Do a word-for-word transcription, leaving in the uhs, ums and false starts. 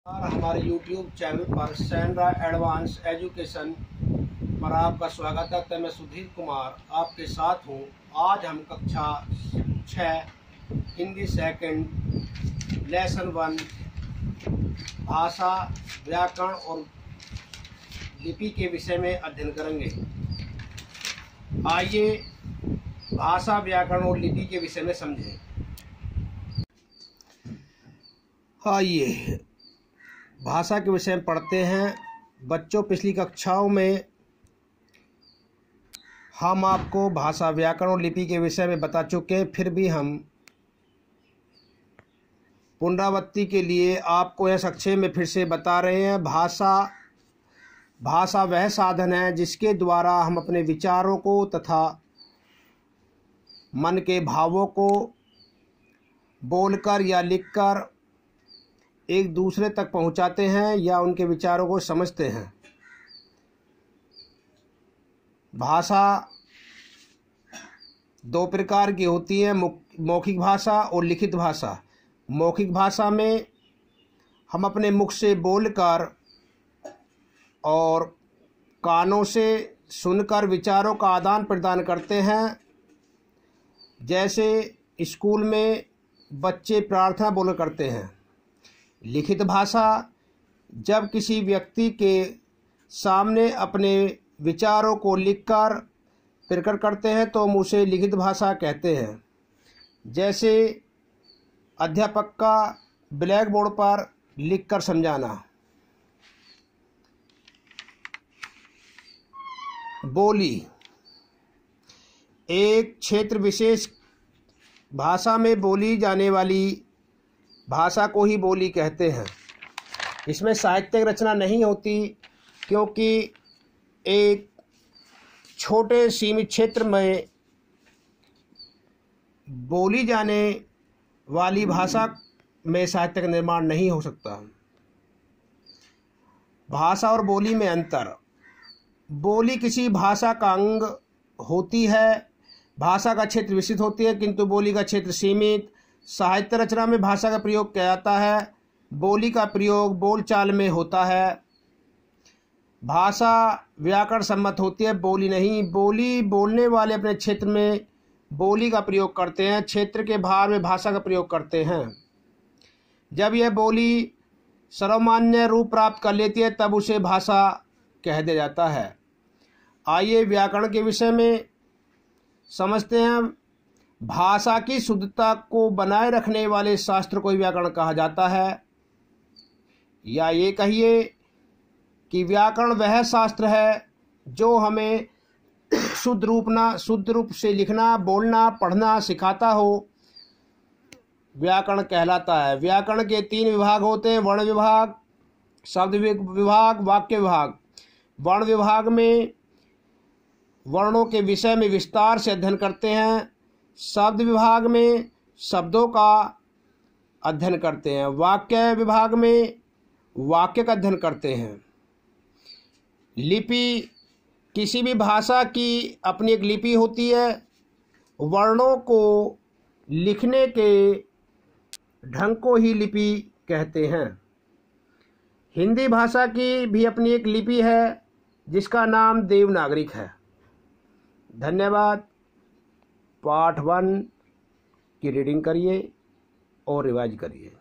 और हमारे YouTube channel पर सैनरा एडवांस एजुकेशन पर आपका स्वागत है। तो मैं सुधीर कुमार आपके साथ हूँ। आज हम कक्षा छः हिंदी सेकंड लेसन वन भाषा व्याकरण और लिपि के विषय में अध्ययन करेंगे। आइए भाषा व्याकरण और लिपि के विषय में समझें। आइए भाषा के विषय में पढ़ते हैं। बच्चों, पिछली कक्षाओं में हम आपको भाषा व्याकरण और लिपि के विषय में बता चुके हैं, फिर भी हम पुनरावृत्ति के लिए आपको यह संक्षेप में फिर से बता रहे हैं। भाषा भाषा वह साधन है जिसके द्वारा हम अपने विचारों को तथा मन के भावों को बोलकर या लिखकर एक दूसरे तक पहुंचाते हैं या उनके विचारों को समझते हैं। भाषा दो प्रकार की होती है, मौखिक भाषा और लिखित भाषा। मौखिक भाषा में हम अपने मुख से बोलकर और कानों से सुनकर विचारों का आदान प्रदान करते हैं। जैसे स्कूल में बच्चे प्रार्थना बोल करते हैं। लिखित भाषा जब किसी व्यक्ति के सामने अपने विचारों को लिखकर प्रकट करते हैं तो हम उसे लिखित भाषा कहते हैं। जैसे अध्यापक का ब्लैक बोर्ड पर लिखकर समझाना। बोली एक क्षेत्र विशेष भाषा में बोली जाने वाली भाषा को ही बोली कहते हैं। इसमें साहित्यिक रचना नहीं होती, क्योंकि एक छोटे सीमित क्षेत्र में बोली जाने वाली भाषा में साहित्य का निर्माण नहीं हो सकता। भाषा और बोली में अंतर। बोली किसी भाषा का अंग होती है। भाषा का क्षेत्र विस्तृत होती है, किंतु बोली का क्षेत्र सीमित। साहित्य रचना में भाषा का प्रयोग किया जाता है, बोली का प्रयोग बोलचाल में होता है। भाषा व्याकरण सम्मत होती है, बोली नहीं। बोली बोलने वाले अपने क्षेत्र में बोली का प्रयोग करते हैं, क्षेत्र के बाहर में भाषा का प्रयोग करते हैं। जब यह बोली सर्वमान्य रूप प्राप्त कर लेती है तब उसे भाषा कह दिया जाता है। आइए व्याकरण के विषय में समझते हैं। भाषा की शुद्धता को बनाए रखने वाले शास्त्र को व्याकरण कहा जाता है। या ये कहिए कि व्याकरण वह शास्त्र है जो हमें शुद्ध रूप ना शुद्ध रूप से लिखना, बोलना, पढ़ना सिखाता हो, व्याकरण कहलाता है। व्याकरण के तीन विभाग होते हैं, वर्ण विभाग, शब्द विभाग, वाक्य विभाग। वर्ण विभाग में वर्णों के विषय में विस्तार से अध्ययन करते हैं। शब्द विभाग में शब्दों का अध्ययन करते हैं। वाक्य विभाग में वाक्य का अध्ययन करते हैं। लिपि किसी भी भाषा की अपनी एक लिपि होती है। वर्णों को लिखने के ढंग को ही लिपि कहते हैं। हिंदी भाषा की भी अपनी एक लिपि है जिसका नाम देवनागरिक है। धन्यवाद। पाठ वन की रीडिंग करिए और रिवाइज करिए।